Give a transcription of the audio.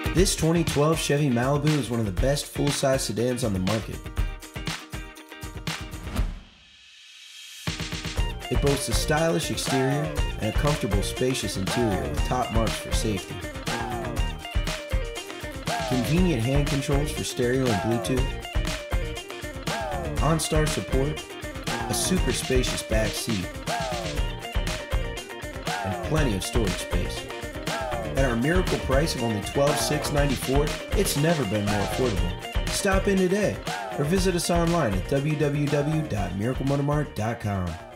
This 2012 Chevy Malibu is one of the best full-size sedans on the market. It boasts a stylish exterior and a comfortable, spacious interior with top marks for safety. Convenient hand controls for stereo and Bluetooth, OnStar support, a super spacious back seat, and plenty of storage space. At our miracle price of only $12,694, it's never been more affordable. Stop in today or visit us online at www.miraclemotormart.com.